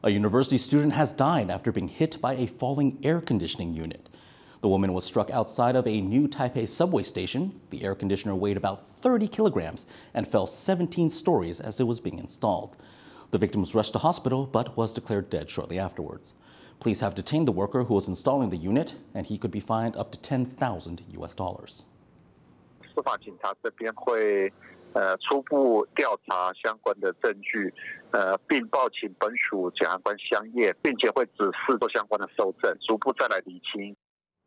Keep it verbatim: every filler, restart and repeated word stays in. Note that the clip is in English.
A university student has died after being hit by a falling air conditioning unit. The woman was struck outside of a new Taipei subway station. The air conditioner weighed about thirty kilograms and fell seventeen stories as it was being installed. The victim was rushed to hospital but was declared dead shortly afterwards. Police have detained the worker who was installing the unit, and he could be fined up to ten thousand U S dollars. 司法警察这边会呃初步调查相关的证据，呃，并报请本署检察官相验，并且会指示做相关的搜证，逐步再来厘清